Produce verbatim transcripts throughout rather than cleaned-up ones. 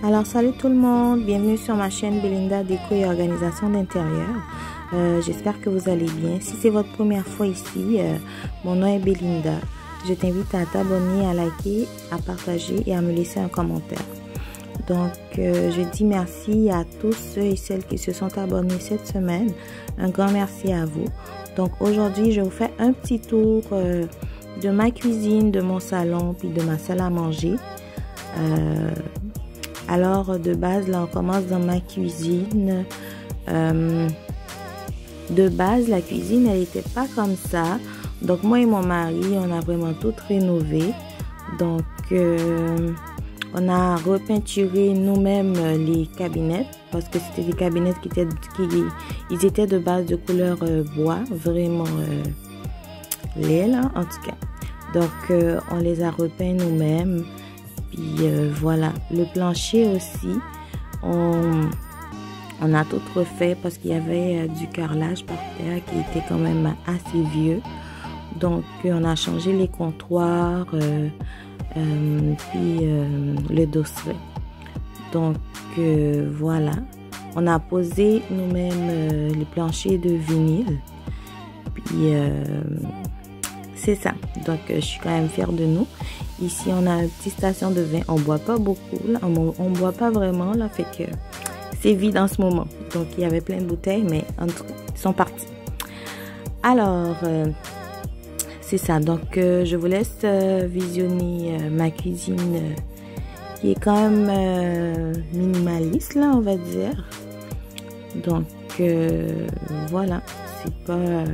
Alors salut tout le monde, bienvenue sur ma chaîne Belinda Déco et Organisation d'Intérieur. Euh, J'espère que vous allez bien. Si c'est votre première fois ici, euh, mon nom est Belinda. Je t'invite à t'abonner, à liker, à partager et à me laisser un commentaire. Donc euh, je dis merci à tous ceux et celles qui se sont abonnés cette semaine. Un grand merci à vous. Donc aujourd'hui je vous fais un petit tour euh, de ma cuisine, de mon salon puis de ma salle à manger. Euh, alors de base là on commence dans ma cuisine. Euh, de base la cuisine elle était pas comme ça. Donc moi et mon mari on a vraiment tout rénové. Donc euh, on a repeinturé nous-mêmes les cabinets parce que c'était des cabinets qui étaient, qui, ils étaient de base de couleur euh, bois, vraiment euh, laid là en tout cas. Donc euh, on les a repeints nous-mêmes. Puis euh, voilà, le plancher aussi, on, on a tout refait parce qu'il y avait euh, du carrelage par terre qui était quand même assez vieux. Donc euh, on a changé les comptoirs, euh, euh, puis euh, le dosseret. Donc euh, voilà, on a posé nous-mêmes euh, les planchers de vinyle. Puis euh, c'est ça, donc euh, je suis quand même fière de nous. Ici on a une petite station de vin, on boit pas beaucoup là, on, on boit pas vraiment là, fait que c'est vide en ce moment. Donc il y avait plein de bouteilles, mais en tout cas ils sont partis. Alors euh, c'est ça, donc euh, je vous laisse euh, visionner euh, ma cuisine euh, qui est quand même euh, minimaliste là on va dire. Donc euh, voilà, c'est pas euh,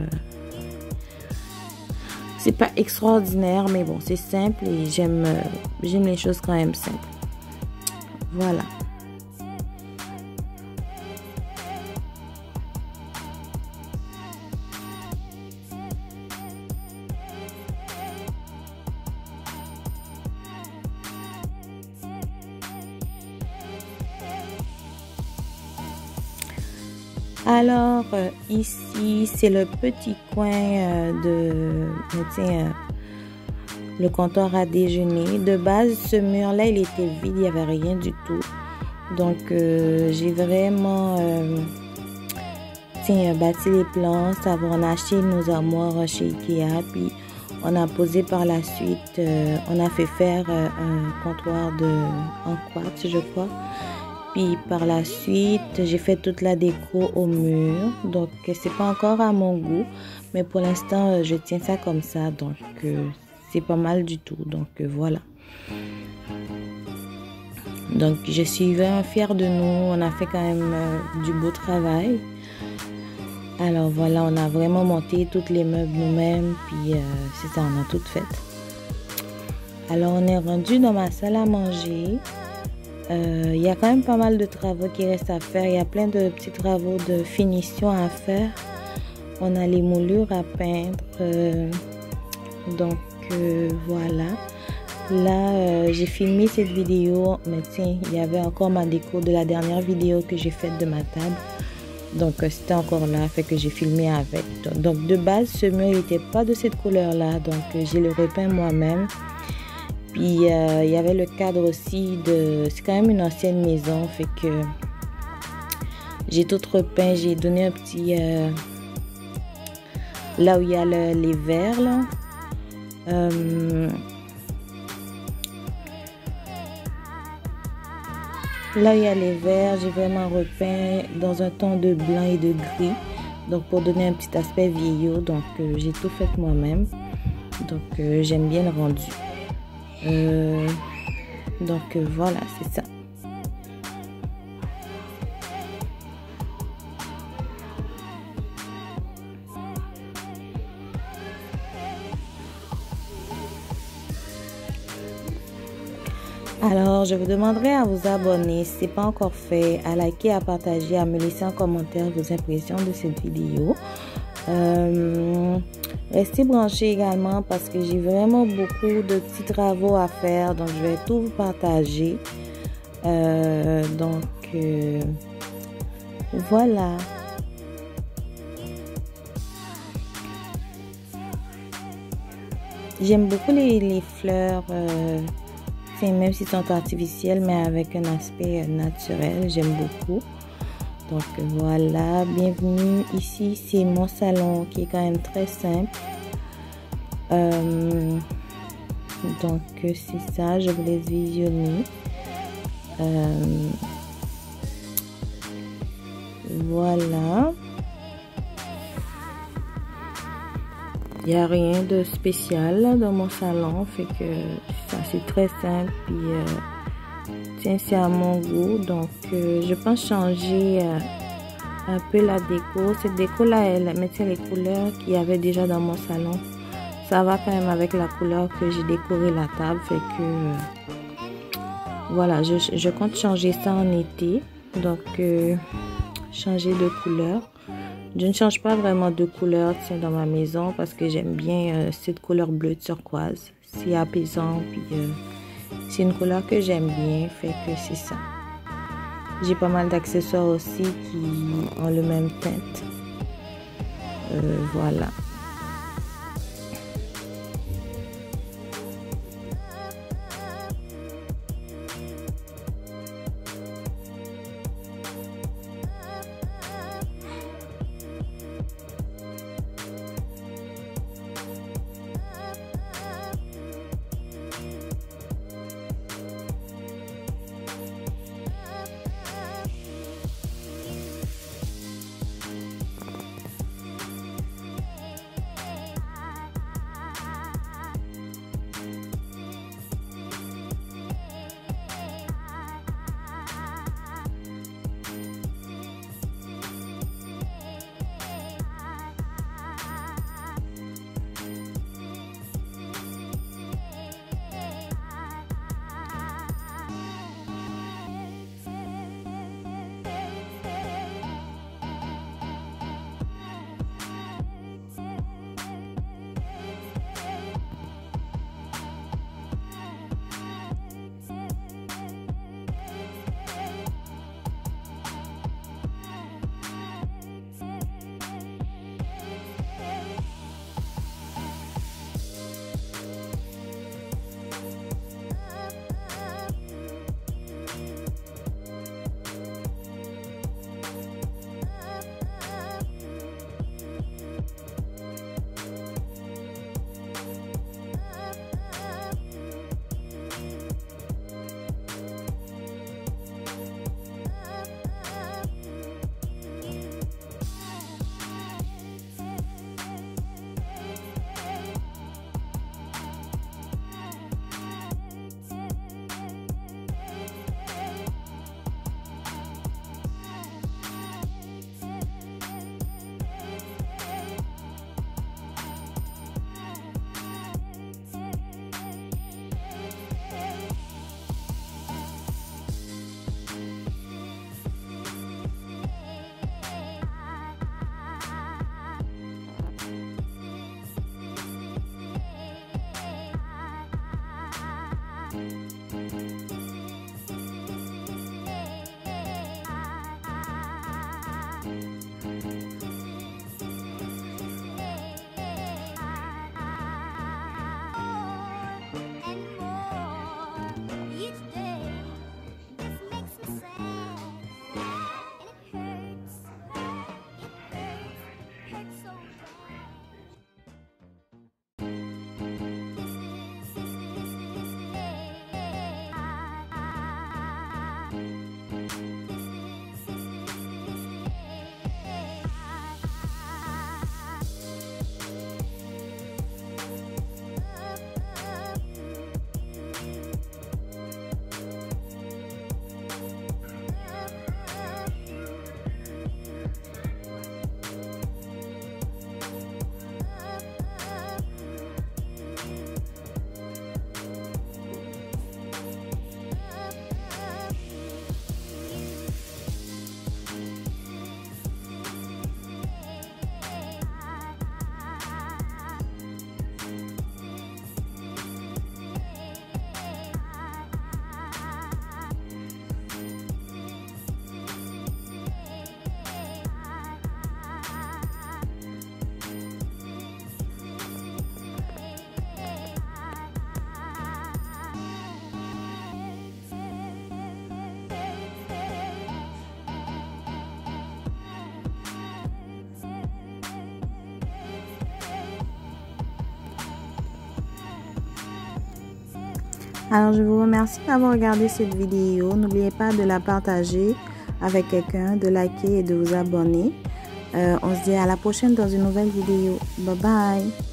c'est pas extraordinaire, mais bon, c'est simple et j'aime euh, j'aime les choses quand même simples. Voilà. Alors euh, ici c'est le petit coin euh, de tiens, euh, le comptoir à déjeuner. De base ce mur là il était vide, il n'y avait rien du tout. Donc euh, j'ai vraiment euh, tiens, bâti les plans. Ça va, on a acheté nos armoires chez Ikea, puis on a posé par la suite, euh, on a fait faire euh, un comptoir de en quartz je crois. Puis par la suite, j'ai fait toute la déco au mur. Donc c'est pas encore à mon goût, mais pour l'instant, je tiens ça comme ça. Donc euh, c'est pas mal du tout. Donc euh, voilà. Donc je suis vraiment fière de nous. On a fait quand même euh, du beau travail. Alors voilà, on a vraiment monté toutes les meubles nous-mêmes. Puis euh, c'est ça, on a tout fait. Alors on est rendu dans ma salle à manger. Il euh, y a quand même pas mal de travaux qui restent à faire. Il y a plein de petits travaux de finition à faire. On a les moulures à peindre. Euh, donc euh, voilà. Là, euh, j'ai filmé cette vidéo. Mais tiens, il y avait encore ma déco de la dernière vidéo que j'ai faite de ma table. Donc euh, c'était encore là. Fait que j'ai filmé avec. Donc de base, ce mur n'était pas de cette couleur-là. Donc euh, j'ai le repeint moi-même. Puis il euh, y avait le cadre aussi de... C'est quand même une ancienne maison, fait que j'ai tout repeint. J'ai donné un petit... Euh, là où il y a le, les verres, là. Euh, là où il y a les verres, j'ai vraiment repeint dans un ton de blanc et de gris. Donc pour donner un petit aspect vieillot. Donc euh, j'ai tout fait moi-même. Donc euh, j'aime bien le rendu. Euh, donc euh, voilà, c'est ça. Alors je vous demanderai à vous abonner si ce n'est pas encore fait, à liker, à partager, à me laisser en commentaire vos impressions de cette vidéo. Euh, restez branchés également parce que j'ai vraiment beaucoup de petits travaux à faire, donc je vais tout vous partager. Euh, donc euh, voilà. J'aime beaucoup les, les fleurs euh, dessins, même s'ils sont artificiels, mais avec un aspect naturel. J'aime beaucoup. Donc voilà, bienvenue ici. C'est mon salon qui est quand même très simple. Euh, donc c'est ça, je vous laisse visionner. Euh, voilà. Il n'y a rien de spécial dans mon salon, fait que ça c'est très simple et euh, tiens, c'est à mon goût. Donc euh, je pense changer euh, un peu la déco. Cette déco là, elle mettait les couleurs qu'il y avait déjà dans mon salon. Ça va quand même avec la couleur que j'ai décoré la table, fait que euh, voilà, je, je compte changer ça en été. Donc euh, changer de couleur. Je ne change pas vraiment de couleur tiens, dans ma maison parce que j'aime bien euh, cette couleur bleu turquoise. C'est apaisant, puis euh, c'est une couleur que j'aime bien, fait que c'est ça. J'ai pas mal d'accessoires aussi qui ont le même teinte. Euh, voilà. Alors, je vous remercie d'avoir regardé cette vidéo. N'oubliez pas de la partager avec quelqu'un, de liker et de vous abonner. Euh, on se dit à la prochaine dans une nouvelle vidéo. Bye bye.